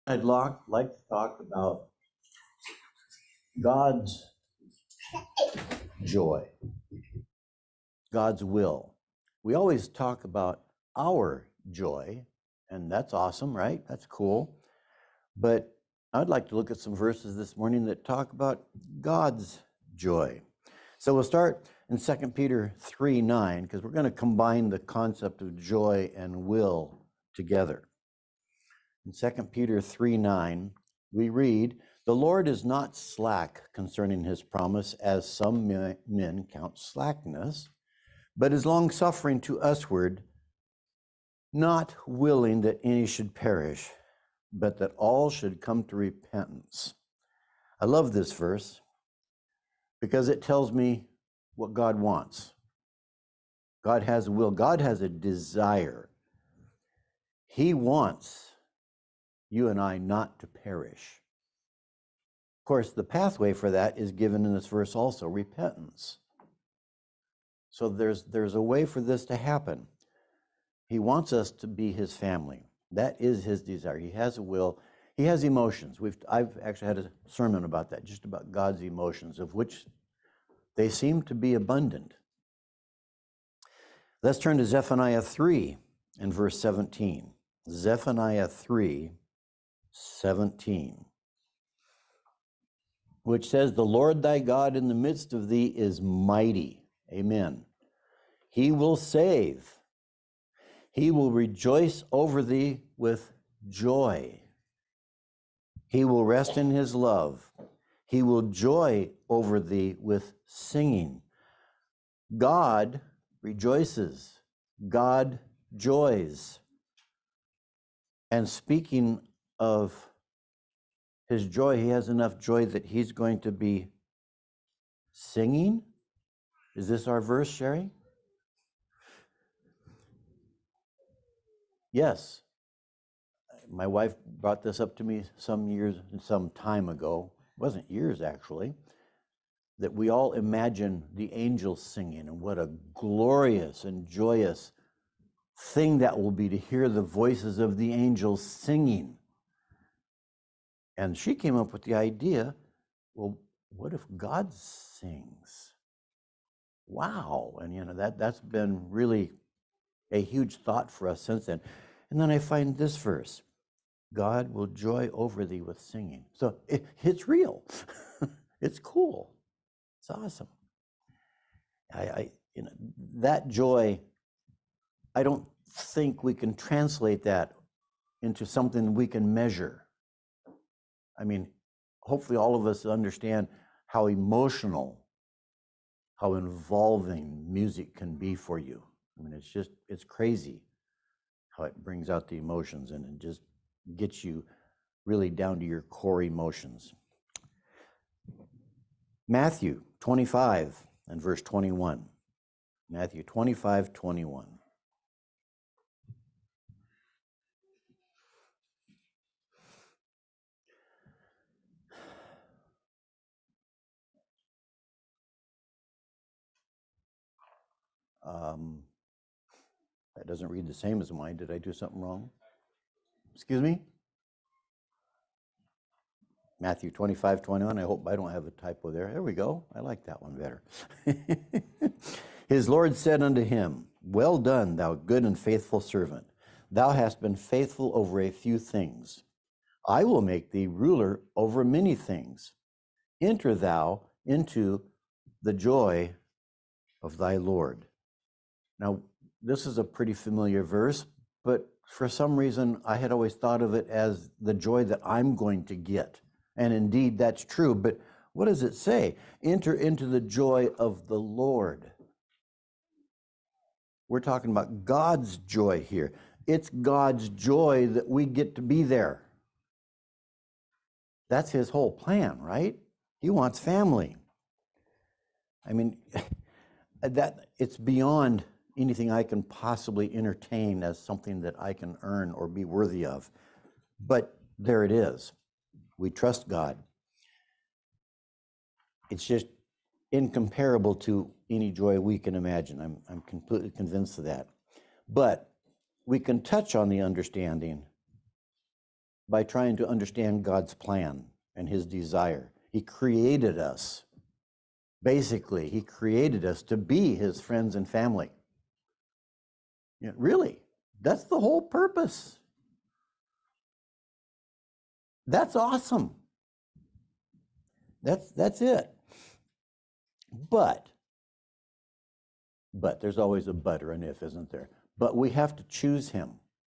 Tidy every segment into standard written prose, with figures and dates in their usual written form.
Like to talk about God's joy, God's will. We always talk about our joy, and that's awesome, right? That's cool. But I'd like to look at some verses this morning that talk about God's joy. So we'll start in 2 Peter 3:9, because we're going to combine the concept of joy and will together. In 2 Peter 3:9, we read, "The Lord is not slack concerning his promise, as some men count slackness, but is long-suffering to usward, not willing that any should perish, but that all should come to repentance." I love this verse because it tells me what God wants. God has a will. God has a desire. He wants you and I not to perish. Of course, the pathway for that is given in this verse also, repentance. So there's a way for this to happen. He wants us to be his family. That is his desire. He has a will. He has emotions. I've actually had a sermon about that, just about God's emotions, of which they seem to be abundant. Let's turn to Zephaniah 3 and verse 17. Zephaniah 3:17, which says, "The Lord thy God in the midst of thee is mighty." Amen. "He will save. He will rejoice over thee with joy. He will rest in his love. He will joy over thee with singing." God rejoices. God joys. And speaking of his joy, he has enough joy that he's going to be singing. Is this our verse, Sherry? Yes. My wife brought this up to me some time ago. It wasn't years, actually. That we all imagine the angels singing, and what a glorious and joyous thing that will be to hear the voices of the angels singing. And she came up with the idea, well, what if God sings? Wow. And that's been really a huge thought for us since then. And then I find this verse, "God will joy over thee with singing." So it's real. It's cool. It's awesome. That joy, I don't think we can translate that into something we can measure. I mean, hopefully all of us understand how emotional, how involving music can be for you. I mean, it's crazy how it brings out the emotions and it just gets you really down to your core emotions. Matthew 25 and verse 21. Matthew 25:21. That doesn't read the same as mine. Did I do something wrong? Excuse me? Matthew 25:21. I hope I don't have a typo there. There we go. I like that one better. "His Lord said unto him, Well done, thou good and faithful servant. Thou hast been faithful over a few things. I will make thee ruler over many things. Enter thou into the joy of thy Lord." Now, this is a pretty familiar verse, but for some reason, I had always thought of it as the joy that I'm going to get. And indeed, that's true. But what does it say? Enter into the joy of the Lord. We're talking about God's joy here. It's God's joy that we get to be there. That's his whole plan, right? He wants family. I mean, that it's beyond anything I can possibly entertain as something that I can earn or be worthy of. But there it is. We trust God. It's just incomparable to any joy we can imagine. I'm completely convinced of that. But we can touch on the understanding by trying to understand God's plan and his desire. He created us. Basically, he created us to be his friends and family. Yeah, really, that's the whole purpose. That's awesome. That's it. But there's always a but or an if, isn't there? But we have to choose him.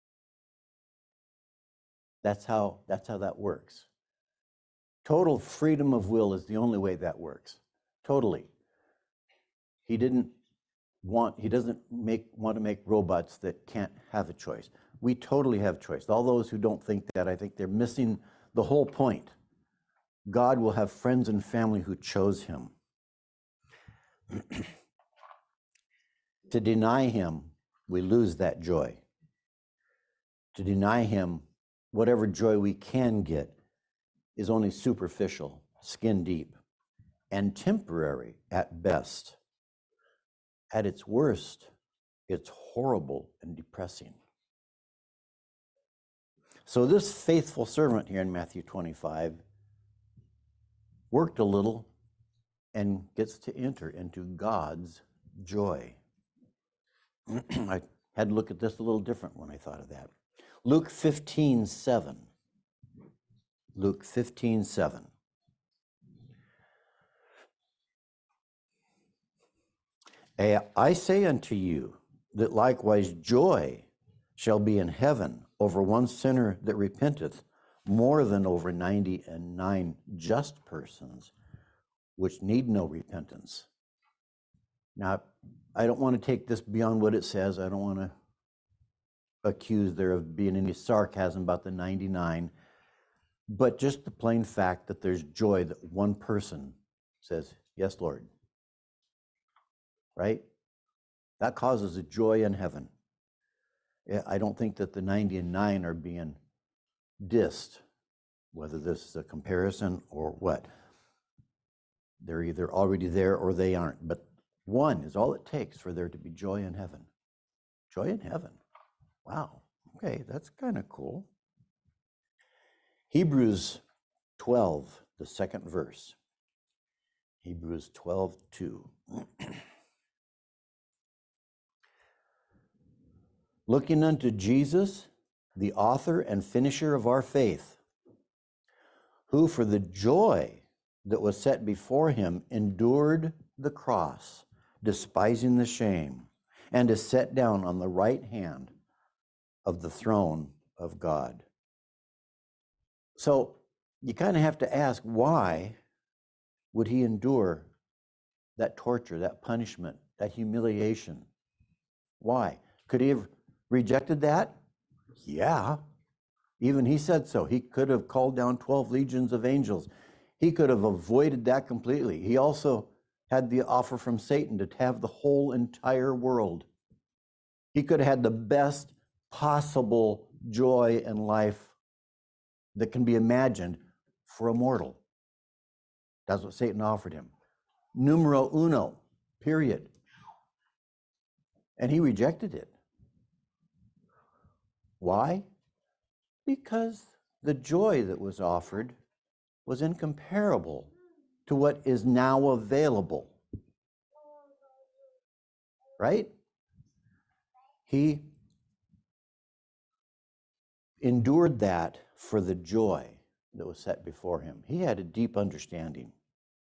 That's how that works. Total freedom of will is the only way that works. Totally. He doesn't want to make robots that can't have a choice. We totally have choice. All those who don't think that, I think they're missing the whole point. God will have friends and family who chose him. To deny him, we lose that joy. To deny him, whatever joy we can get is only superficial, skin deep, and temporary at best. At its worst, it's horrible and depressing. So this faithful servant here in Matthew 25 worked a little and gets to enter into God's joy. I had to look at this a little different when I thought of that. Luke 15:7. Luke 15:7. I say unto you that likewise joy shall be in heaven over one sinner that repenteth, more than over 99 just persons which need no repentance. Now, I don't want to take this beyond what it says. I don't want to accuse there of being any sarcasm about the 99, but just the plain fact that there's joy that one person says, yes, Lord. Right? That causes a joy in heaven. I don't think that the 99 are being dissed, whether this is a comparison or what. They're either already there or they aren't. But one is all it takes for there to be joy in heaven. Joy in heaven. Wow. Okay, that's kind of cool. Hebrews 12, the second verse. Hebrews 12:2. Looking unto Jesus, the author and finisher of our faith, who for the joy that was set before him endured the cross, despising the shame, and is set down on the right hand of the throne of God. So you kind of have to ask, why would he endure that torture, that punishment, that humiliation? Why? Could he have rejected that? Yeah. Even he said so. He could have called down 12 legions of angels. He could have avoided that completely. He also had the offer from Satan to have the whole entire world. He could have had the best possible joy in life that can be imagined for a mortal. That's what Satan offered him. Numero uno, period. And he rejected it. Why? Because the joy that was offered was incomparable to what is now available. Right? He endured that for the joy that was set before him. He had a deep understanding.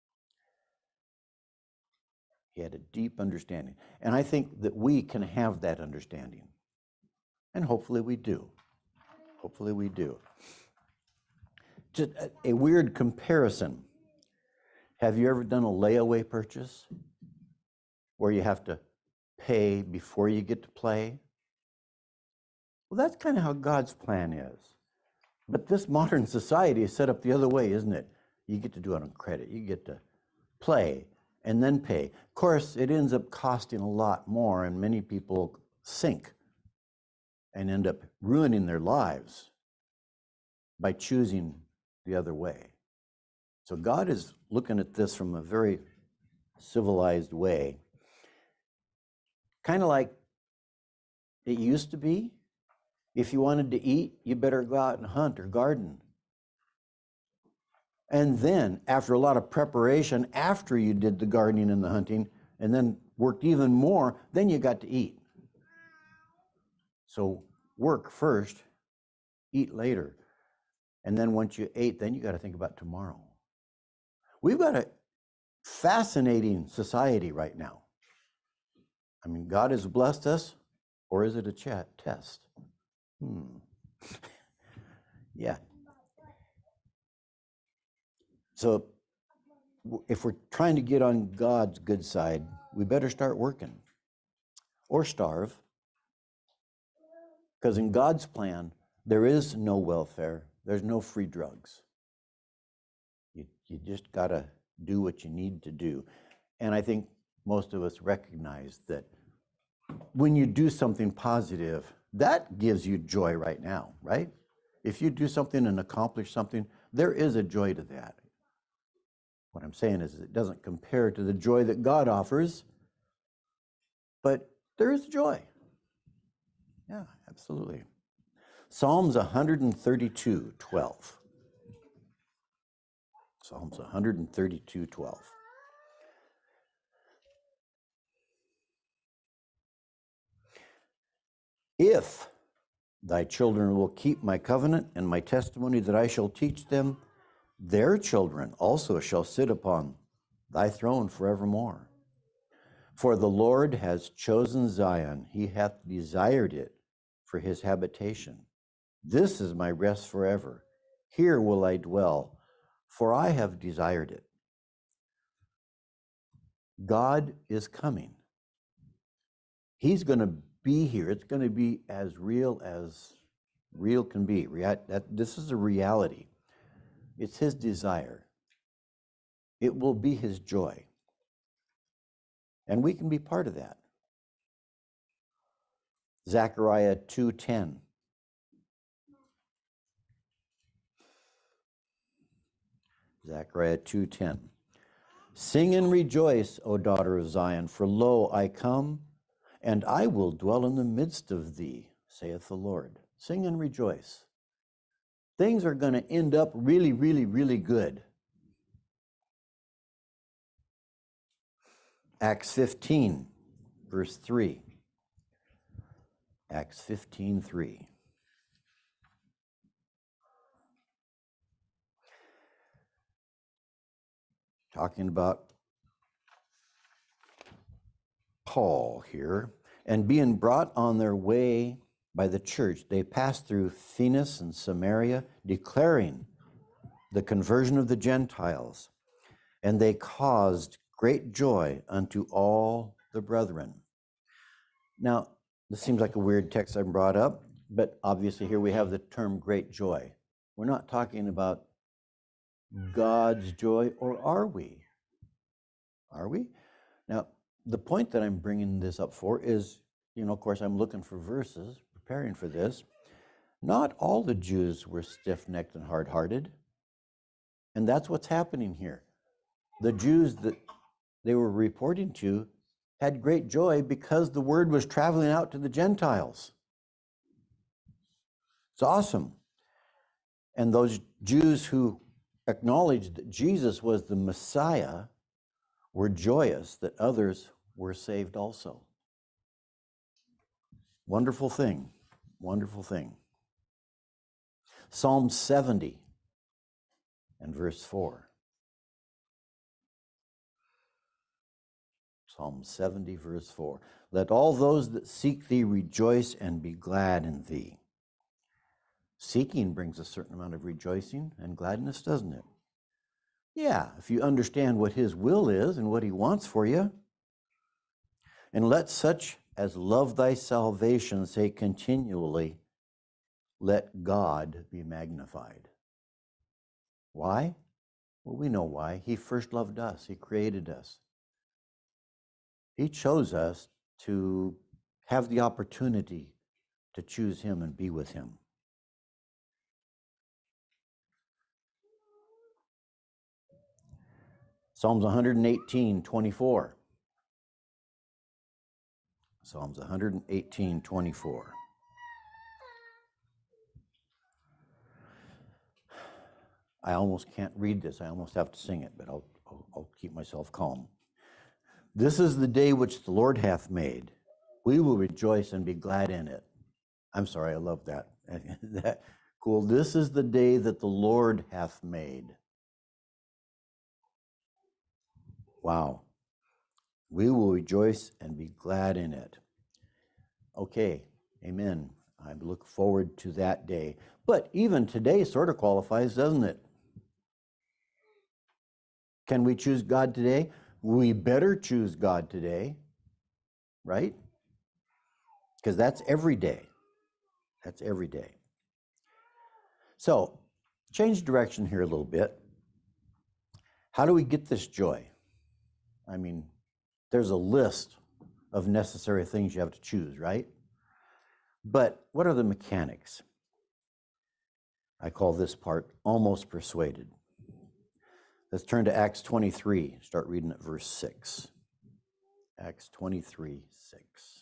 He had a deep understanding. And I think that we can have that understanding. And hopefully we do. Hopefully we do. Just a weird comparison. Have you ever done a layaway purchase where you have to pay before you get to play? Well, that's kind of how God's plan is. But this modern society is set up the other way, isn't it? You get to do it on credit. You get to play and then pay. Of course, it ends up costing a lot more, and many people sink and end up ruining their lives by choosing the other way. So God is looking at this from a very civilized way. Kind of like it used to be. If you wanted to eat, you better go out and hunt or garden. And then, after a lot of preparation, after you did the gardening and the hunting, and then worked even more, then you got to eat. So work first, eat later. And then once you ate, then you got to think about tomorrow. We've got a fascinating society right now. I mean, God has blessed us, or is it a test? Yeah. So if we're trying to get on God's good side, we better start working or starve. Because in God's plan, there is no welfare. There's no free drugs. You just got to do what you need to do. And I think most of us recognize that when you do something positive, that gives you joy right now, right? If you do something and accomplish something, there is a joy to that. What I'm saying is it doesn't compare to the joy that God offers, but there is joy. Yeah, absolutely. Psalms 132:12. Psalms 132:12. If thy children will keep my covenant and my testimony that I shall teach them, their children also shall sit upon thy throne forevermore. For the Lord has chosen Zion, he hath desired it for his habitation. This is my rest forever. Here will I dwell, for I have desired it. God is coming. He's going to be here. It's going to be as real can be. This is a reality. It's his desire. It will be his joy. And we can be part of that. Zechariah 2:10. Zechariah 2:10. Sing and rejoice, O daughter of Zion, for lo, I come, and I will dwell in the midst of thee, saith the Lord. Sing and rejoice. Things are going to end up really, really, really good. Acts 15, verse 3. Acts 15:3. Talking about Paul here. And being brought on their way by the church, they passed through Phoenix and Samaria, declaring the conversion of the Gentiles. And they caused great joy unto all the brethren. Now, this seems like a weird text I brought up, but obviously here we have the term great joy. We're not talking about God's joy, or are we? Are we? Now, the point that I'm bringing this up for is, of course, I'm looking for verses, preparing for this. Not all the Jews were stiff-necked and hard-hearted. And that's what's happening here. The Jews that they were reporting to had great joy because the word was traveling out to the Gentiles. It's awesome. And those Jews who acknowledged that Jesus was the Messiah were joyous that others were saved also. Wonderful thing. Wonderful thing. Psalm 70 and verse 4. Psalm 70, verse 4. Let all those that seek thee rejoice and be glad in thee. Seeking brings a certain amount of rejoicing and gladness, doesn't it? Yeah, if you understand what his will is and what he wants for you. And let such as love thy salvation say continually, let God be magnified. Why? Well, we know why. He first loved us. He created us. He chose us to have the opportunity to choose him and be with him. Psalms 118:24. Psalms 118:24. I almost can't read this. I almost have to sing it, but I'll keep myself calm. This is the day which the Lord hath made. We will rejoice and be glad in it. I'm sorry, I love that. That cool. This is the day that the Lord hath made. Wow. We will rejoice and be glad in it. Okay, amen. I look forward to that day. But even today sort of qualifies, doesn't it? Can we choose God today? We better choose God today, right? Because that's every day. That's every day. So, change direction here a little bit. How do we get this joy? I mean, there's a list of necessary things you have to choose, right? But what are the mechanics? I call this part almost persuaded. Let's turn to Acts 23. Start reading at verse 6. Acts 23, 6.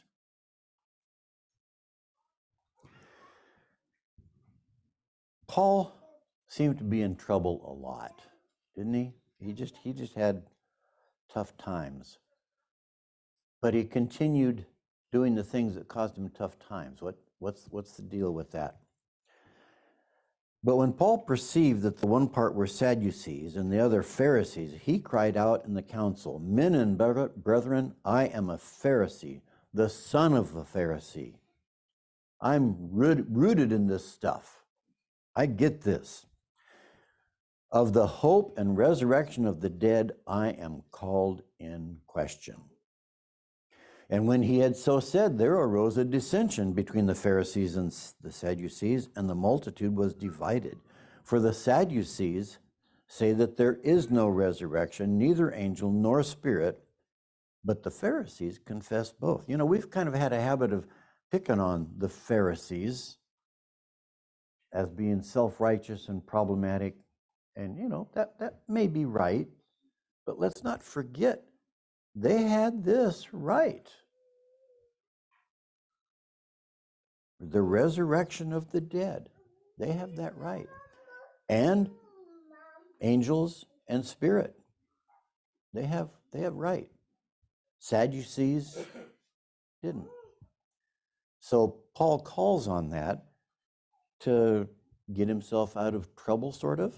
Paul seemed to be in trouble a lot, didn't he? He just had tough times. But he continued doing the things that caused him tough times. What's the deal with that? But when Paul perceived that the one part were Sadducees and the other Pharisees, he cried out in the council, "Men and brethren, I am a Pharisee, the son of a Pharisee. I'm rooted in this stuff. I get this. Of the hope and resurrection of the dead, I am called in question." And when he had so said, there arose a dissension between the Pharisees and the Sadducees, and the multitude was divided. For the Sadducees say that there is no resurrection, neither angel nor spirit, but the Pharisees confess both. You know, we've kind of had a habit of picking on the Pharisees as being self-righteous and problematic. And, you know, that may be right, but let's not forget, they had this right. The resurrection of the dead. They have that right. And angels and spirit. They have right. Sadducees didn't. So Paul calls on that to get himself out of trouble, sort of.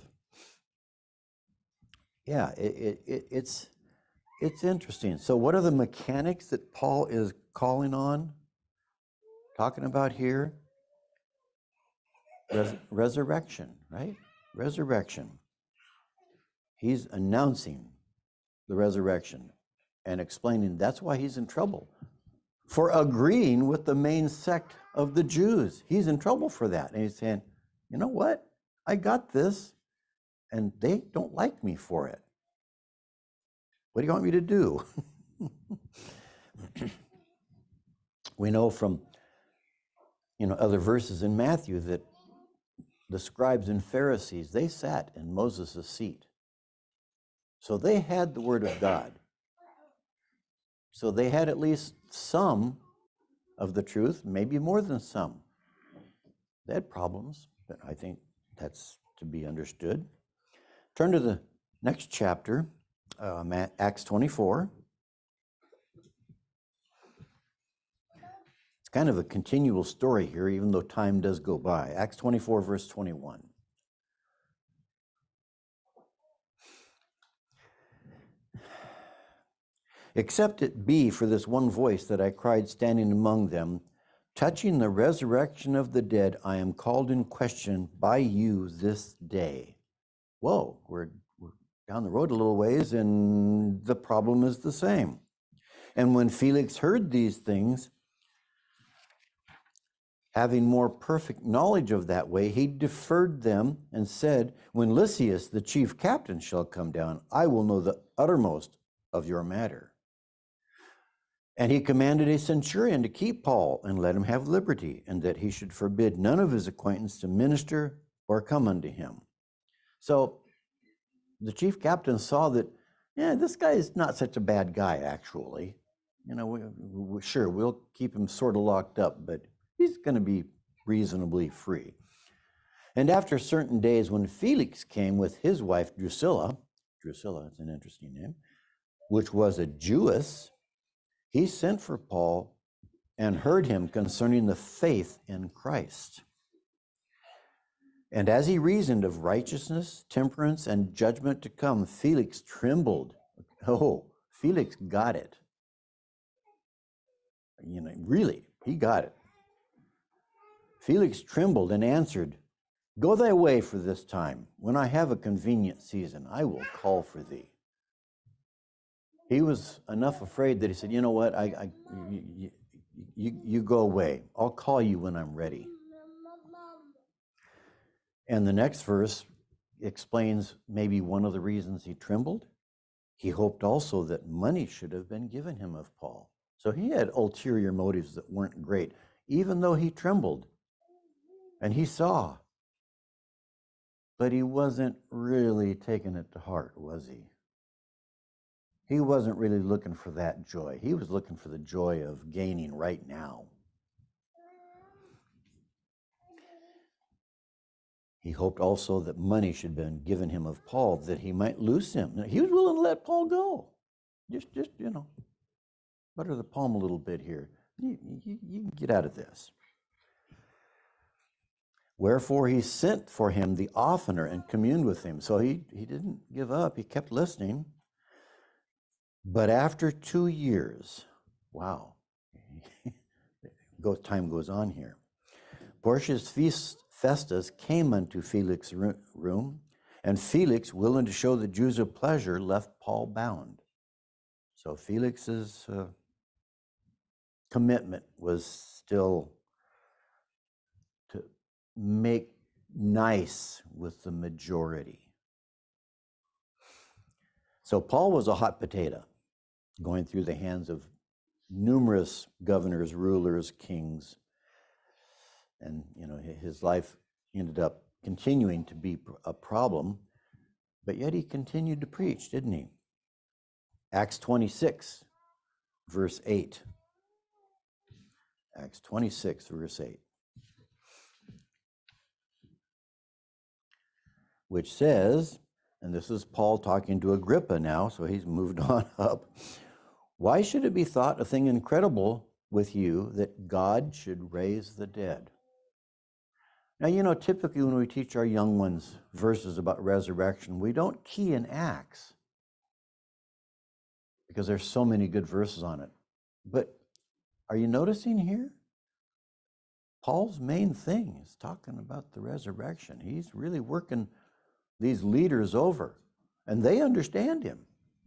Yeah, it's interesting. So what are the mechanics that Paul is calling on? Talking about here? Resurrection, right? Resurrection. He's announcing the resurrection and explaining that's why he's in trouble. For agreeing with the main sect of the Jews. He's in trouble for that. And he's saying, you know what? I got this, and they don't like me for it. What do you want me to do? We know from other verses in Matthew that the scribes and Pharisees, they sat in Moses' seat. So they had the word of God. So they had at least some of the truth, maybe more than some. They had problems, but I think that's to be understood. Turn to the next chapter, Acts 24. It's kind of a continual story here, even though time does go by. Acts 24, verse 21. Except it be for this one voice that I cried standing among them, touching the resurrection of the dead, I am called in question by you this day. Whoa, we're down the road a little ways, and the problem is the same. And when Felix heard these things, having more perfect knowledge of that way, he deferred them and said, when Lysias, the chief captain, shall come down, I will know the uttermost of your matter. And he commanded a centurion to keep Paul and let him have liberty, and that he should forbid none of his acquaintance to minister or come unto him. So the chief captain saw that, this guy is not such a bad guy, actually. Sure, we'll keep him sort of locked up, but he's going to be reasonably free. And after certain days, when Felix came with his wife Drusilla, Drusilla is an interesting name, which was a Jewess, he sent for Paul and heard him concerning the faith in Christ. And as he reasoned of righteousness, temperance, and judgment to come, Felix trembled. Oh, Felix got it. Really, he got it. Felix trembled and answered, "Go thy way for this time. When I have a convenient season, I will call for thee." He was enough afraid that he said, "You know what? You go away. I'll call you when I'm ready." And the next verse explains maybe one of the reasons he trembled. He hoped also that money should have been given him of Paul. So he had ulterior motives that weren't great, even though he trembled and he saw. But he wasn't really taking it to heart, was he? He wasn't really looking for that joy. He was looking for the joy of gaining right now. He hoped also that money should have been given him of Paul, that he might loose him. He was willing to let Paul go. Just butter the palm a little bit here. You can get out of this. Wherefore he sent for him the oftener and communed with him. So he didn't give up. He kept listening. But after 2 years, wow, time goes on here. Porcius Festus came unto Felix's room, and Felix, willing to show the Jews a pleasure, left Paul bound. So Felix's commitment was still to make nice with the majority. So Paul was a hot potato, going through the hands of numerous governors, rulers, kings. And, his life ended up continuing to be a problem, but yet he continued to preach, didn't he? Acts 26, verse 8. Acts 26, verse 8. Which says, and this is Paul talking to Agrippa now, so he's moved on up. "Why should it be thought a thing incredible with you that God should raise the dead?" Now, typically when we teach our young ones verses about resurrection, we don't key in Acts because there's so many good verses on it. But are you noticing here? Paul's main thing is talking about the resurrection. He's really working these leaders over, and they understand him.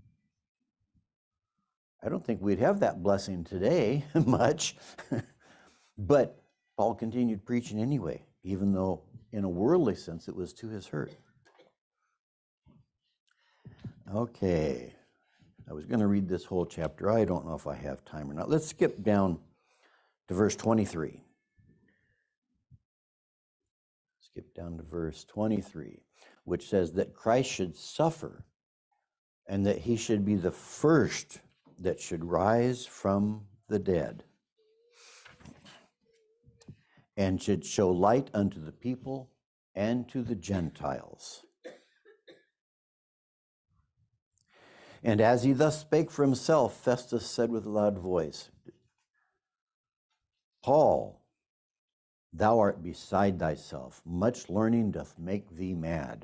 I don't think we'd have that blessing today much, but Paul continued preaching anyway, even though in a worldly sense it was to his hurt. Okay, I was going to read this whole chapter. I don't know if I have time or not. Let's skip down to verse 23. Skip down to verse 23, which says that Christ should suffer and that he should be the first that should rise from the dead and should show light unto the people and to the Gentiles. And as he thus spake for himself, Festus said with a loud voice, "Paul, thou art beside thyself. Much learning doth make thee mad."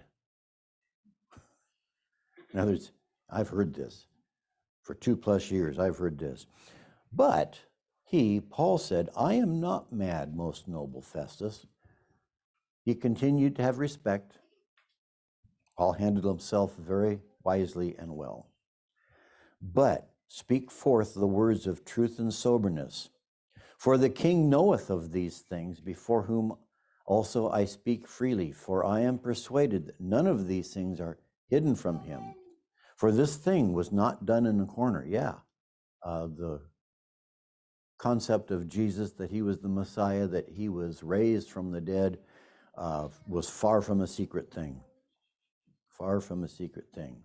In other words, I've heard this. For 2+ years, I've heard this. But he, Paul, said, "I am not mad, most noble Festus." He continued to have respect. Paul handled himself very wisely and well. "But speak forth the words of truth and soberness. For the king knoweth of these things, before whom also I speak freely. For I am persuaded that none of these things are hidden from him. For this thing was not done in a corner." Yeah, the concept of Jesus, that he was the Messiah, that he was raised from the dead, was far from a secret thing. Far from a secret thing.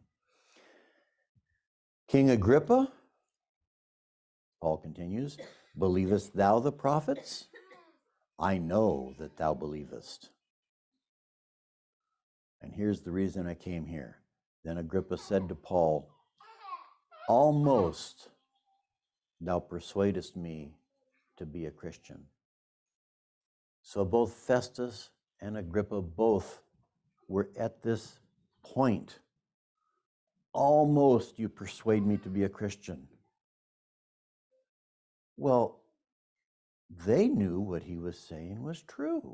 "King Agrippa," Paul continues, "believest thou the prophets? I know that thou believest." And here's the reason I came here. Then Agrippa said to Paul, almost thou persuadest me to be a Christian. So both Festus and Agrippa both were at this point. Almost you persuade me to be a Christian. Well, they knew what he was saying was true.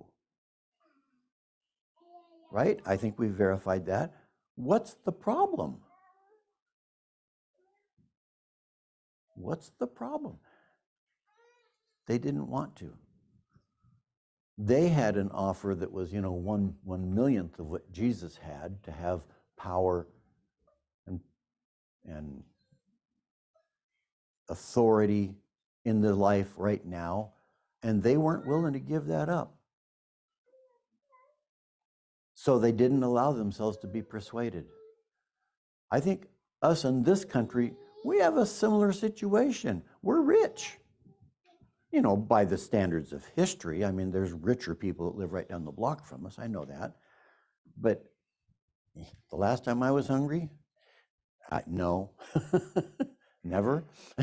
Right? I think we verified that. What's the problem? What's the problem? They didn't want to. They had an offer that was, 1/1,000,000th of what Jesus had, to have power and authority in their life right now, and they weren't willing to give that up. So they didn't allow themselves to be persuaded. I think us in this country, we have a similar situation. We're rich. By the standards of history. I mean, there's richer people that live right down the block from us. I know that. But the last time I was hungry, no, never. The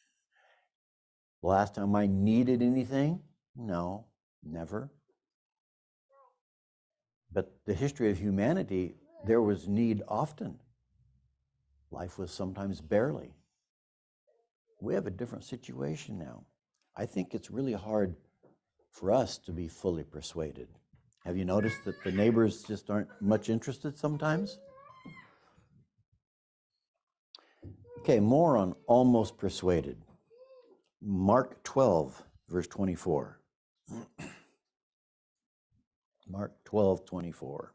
last time I needed anything, no, never. But the history of humanity, there was need often. Life was sometimes barely. We have a different situation now. I think it's really hard for us to be fully persuaded. Have you noticed that the neighbors just aren't much interested sometimes? Okay, more on almost persuaded. Mark 12, verse 24. Mark 12, 24.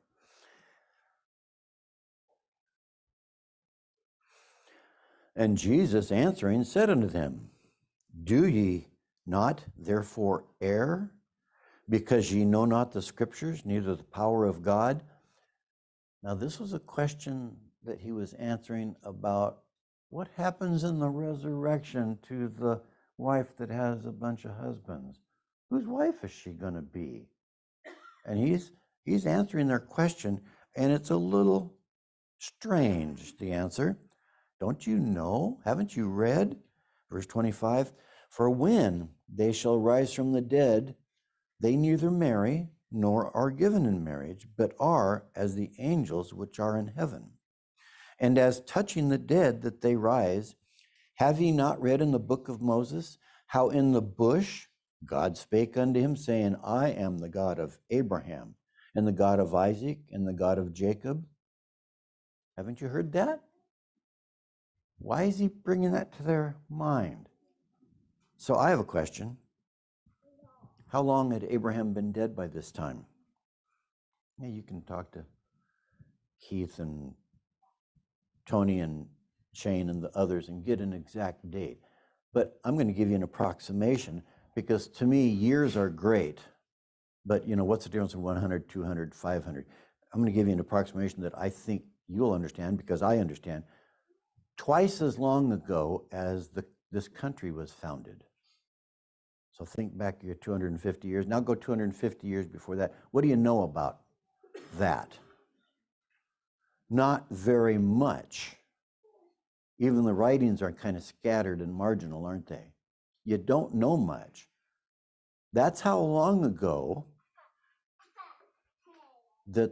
And Jesus answering said unto them, do ye not therefore err, because ye know not the scriptures, neither the power of God? Now this was a question that he was answering about what happens in the resurrection to the wife that has a bunch of husbands. Whose wife is she going to be? And he's answering their question, and it's a little strange, the answer. Don't you know? Haven't you read? Verse 25, for when they shall rise from the dead, they neither marry nor are given in marriage, but are as the angels which are in heaven. And as touching the dead that they rise, have ye not read in the book of Moses, how in the bush God spake unto him, saying, I am the God of Abraham, and the God of Isaac, and the God of Jacob? Haven't you heard that? Why is he bringing that to their mind? So I have a question. How long had Abraham been dead by this time? Yeah, you can talk to Keith and Tony and Shane and the others and get an exact date. But I'm going to give you an approximation, because to me, years are great. But what's the difference in 100, 200, 500? I'm going to give you an approximation that I think you'll understand, because I understand. Twice as long ago as this country was founded. So think back your 250 years. Now go 250 years before that. What do you know about that? Not very much. Even the writings are kind of scattered and marginal, aren't they? You don't know much. That's how long ago that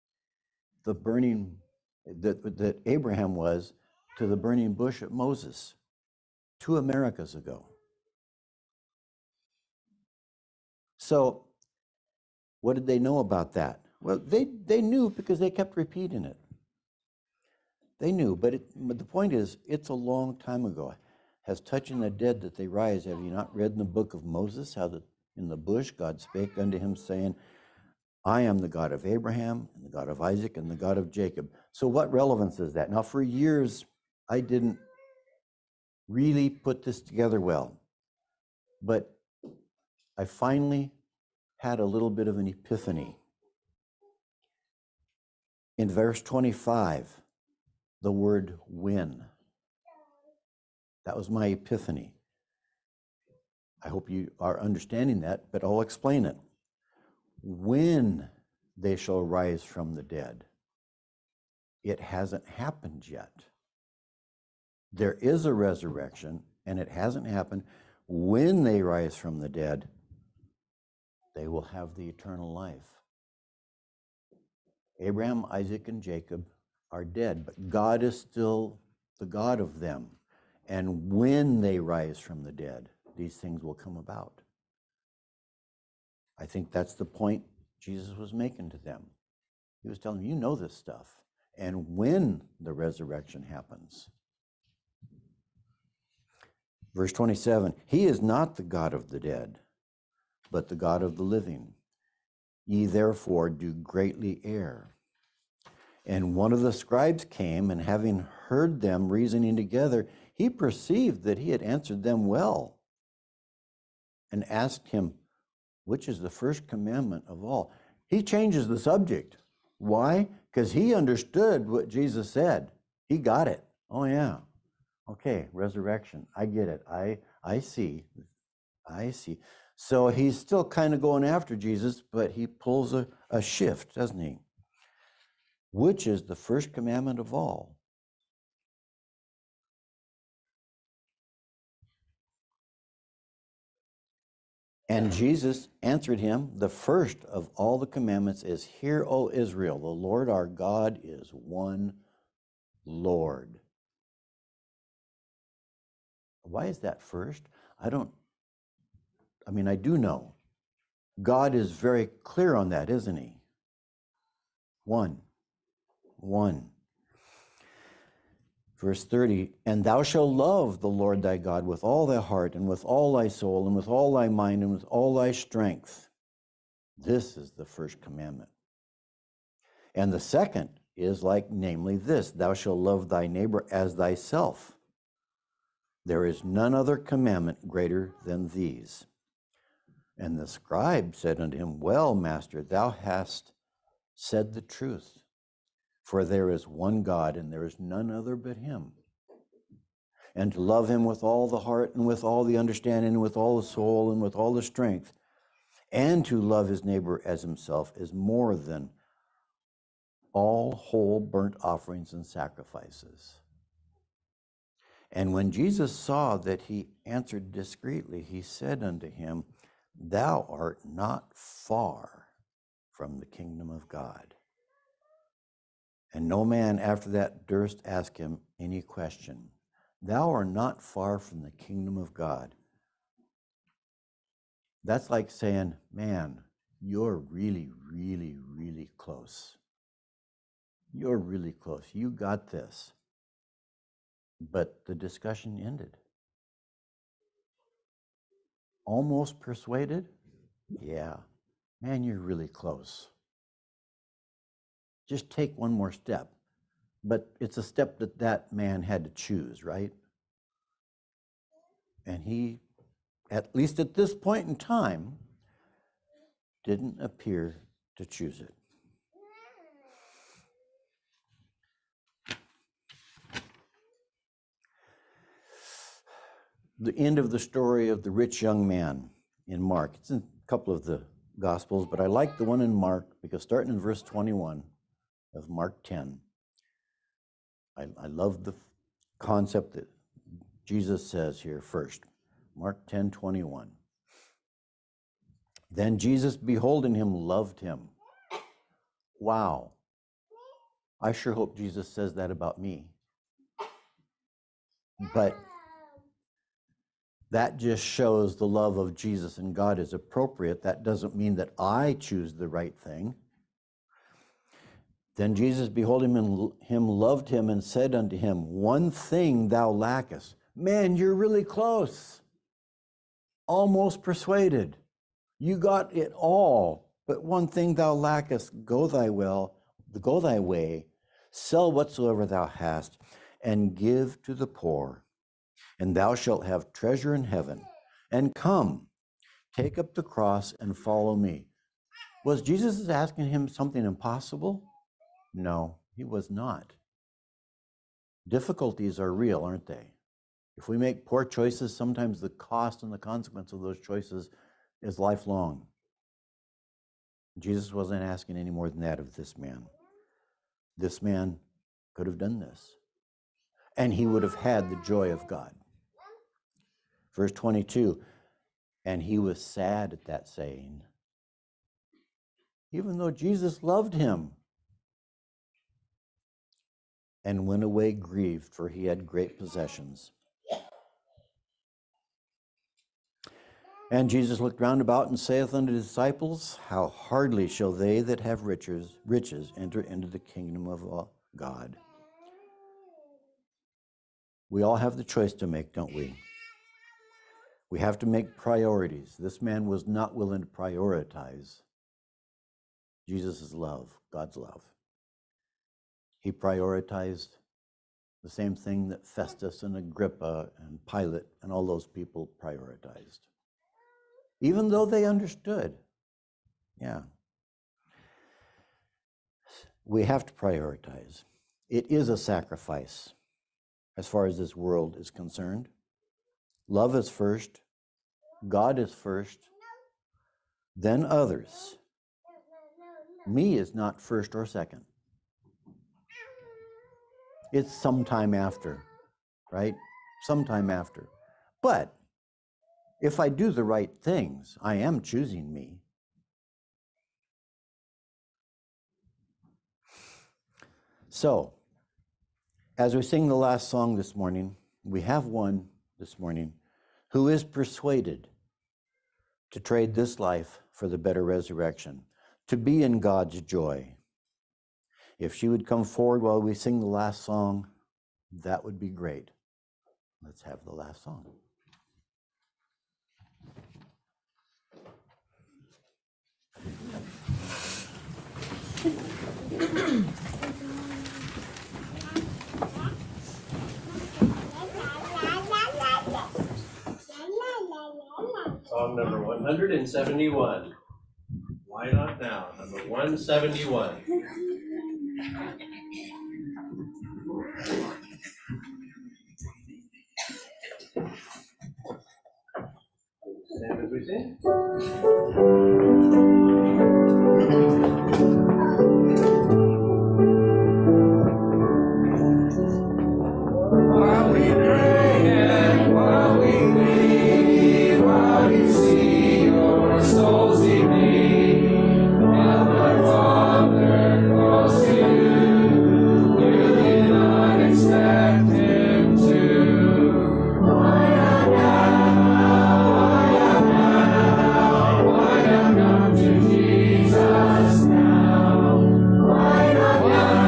that Abraham was to the burning bush at Moses, 2 Americas ago. So what did they know about that? Well, they knew, because they kept repeating it. They knew, but the point is, it's a long time ago. Has touching the dead that they rise, have you not read in the book of Moses, how in the bush God spake unto him, saying, I am the God of Abraham, and the God of Isaac, and the God of Jacob. So what relevance is that? Now, for years, I didn't really put this together well, but I finally had a little bit of an epiphany. In verse 25, the word when. That was my epiphany. I hope you are understanding that, but I'll explain it. When they shall rise from the dead. it hasn't happened yet. There is a resurrection, and it hasn't happened. When they rise from the dead, they will have the eternal life. Abraham, Isaac, and Jacob are dead, but God is still the God of them. And when they rise from the dead, these things will come about. I think that's the point Jesus was making to them. He was telling them, you know this stuff. And when the resurrection happens. Verse 27, he is not the God of the dead, but the God of the living. Ye therefore do greatly err. And one of the scribes came, and having heard them reasoning together, he perceived that he had answered them well, and asked him, which is the first commandment of all? He changes the subject. Why? Because he understood what Jesus said. He got it. Oh yeah. Okay, resurrection. I get it. I see. I see. So he's still kind of going after Jesus, but he pulls a shift, doesn't he? Which is the first commandment of all? And Jesus answered him, the first of all the commandments is, hear, O Israel, the Lord our God is one Lord. Why is that first? I do know. God is very clear on that, isn't he? One. Verse 30, and thou shalt love the Lord thy God with all thy heart, and with all thy soul, and with all thy mind, and with all thy strength. This is the first commandment. And the second is like, namely this, thou shalt love thy neighbor as thyself. There is none other commandment greater than these. And the scribe said unto him, well, master, thou hast said the truth. For there is one God, and there is none other but him. And to love him with all the heart, and with all the understanding, and with all the soul, and with all the strength, and to love his neighbor as himself is more than all whole burnt offerings and sacrifices. And when Jesus saw that he answered discreetly, he said unto him, thou art not far from the kingdom of God. And no man after that durst ask him any question. Thou art not far from the kingdom of God. That's like saying, man, you're really, really, really close. You're really close. You got this. But the discussion ended. Almost persuaded? Yeah. Man, you're really close. Just take one more step. But it's a step that man had to choose, right? And he, at least at this point in time, didn't appear to choose it. The end of the story of the rich young man in Mark. It's in a couple of the Gospels, but I like the one in Mark because starting in verse 21 of Mark 10, I love the concept that Jesus says here first. Mark 10:21. Then Jesus, beholding him, loved him. Wow. I sure hope Jesus says that about me. But that just shows the love of Jesus and God is appropriate. That doesn't mean that I choose the right thing. Then Jesus, beholding him, loved him and said unto him, one thing thou lackest. Man, you're really close. Almost persuaded. You got it all. But one thing thou lackest, go thy way, sell whatsoever thou hast, and give to the poor, and thou shalt have treasure in heaven. And come, take up the cross and follow me. Was Jesus asking him something impossible? No, he was not. Difficulties are real, aren't they? If we make poor choices, sometimes the cost and the consequence of those choices is lifelong. Jesus wasn't asking any more than that of this man. This man could have done this. And he would have had the joy of God. Verse 22, and he was sad at that saying, even though Jesus loved him, and went away grieved, for he had great possessions. And Jesus looked round about and saith unto his disciples, how hardly shall they that have riches enter into the kingdom of God. We all have the choice to make, don't we? We have to make priorities. This man was not willing to prioritize Jesus' love, God's love. He prioritized the same thing that Festus and Agrippa and Pilate and all those people prioritized. Even though they understood. Yeah. We have to prioritize. It is a sacrifice as far as this world is concerned. Love is first. God is first. Then others. Me is not first or second. It's sometime after, right? Sometime after. But if I do the right things, I am choosing me. So, as we sing the last song this morning, we have one this morning who is persuaded to trade this life for the better resurrection, to be in God's joy. If she would come forward while we sing the last song, that would be great. Let's have the last song. Song number 171. Why Not Now? Number 171. Stand as we sing. While we pray and while we plead, while we see your souls in need, while my Father calls to you, you did not expect him to. Why not now? Why not come to Jesus now? Why not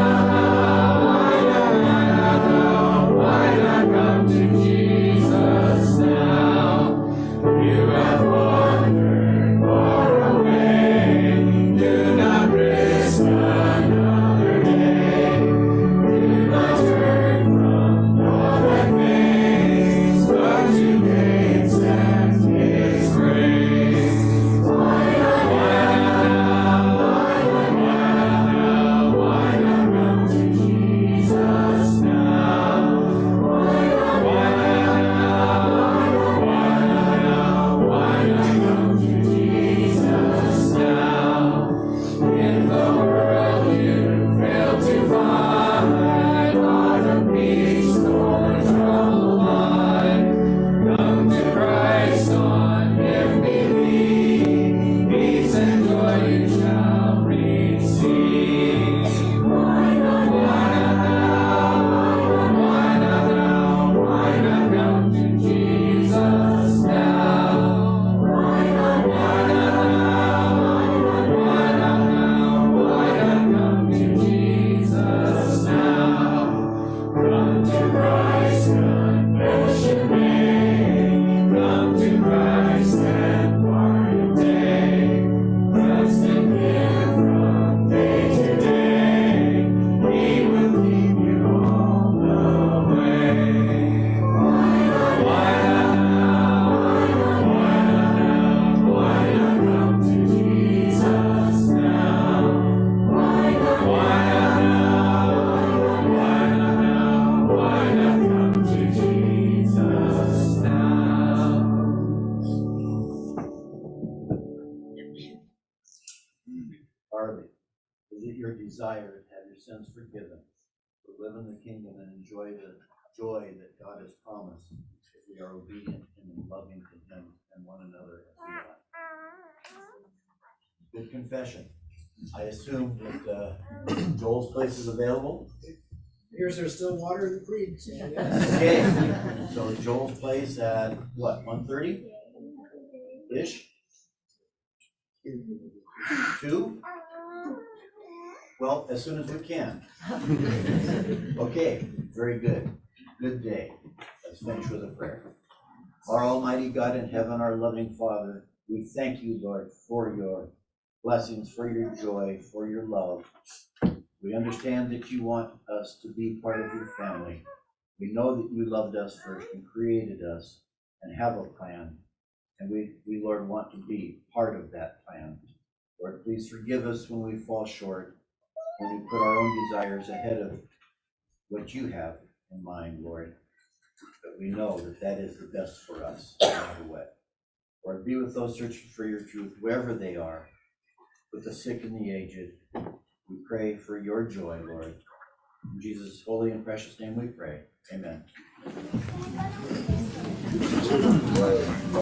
come to Jesus now? You have wandered far away. Do not risk another day. Do not turn from your red face, but today accept His grace. Why not now? Why not come to Jesus now? Why not come to Jesus now? In the world you fail to find not a peace nor trouble line. Come to Christ, on Him believe, peace and joy you shall receive. Why not come to Jesus now? Why not come to Jesus now? Come to Christ, confess your name. Come to Christ and part your day. Trust in Him from day to day. He will keep you all the way. Why not come to Jesus now? Why not come to Jesus now? Barley, is it your desire to have your sins forgiven, the live in the kingdom and enjoy the joy that God has promised if we are obedient and loving to Him and one another as we are. Good confession. I assume that Joel's place is available. Here's there's still water in the creek. So Okay, so Joel's place at what, 1:30 ish? 2? Well, as soon as we can. Okay, very good. Good day. Let's finish with a prayer. Our Almighty God in heaven, our loving Father, we thank you, Lord, for your blessings, for your joy, for your love. We understand that you want us to be part of your family. We know that you loved us first and created us and have a plan. And we, Lord, want to be part of that plan. Lord, please forgive us when we fall short, when we put our own desires ahead of what you have in mind, Lord. But we know that that is the best for us, no matter what. Lord, be with those searching for your truth, wherever they are, with the sick and the aged. We pray for your joy, Lord. In Jesus' holy and precious name we pray. Amen.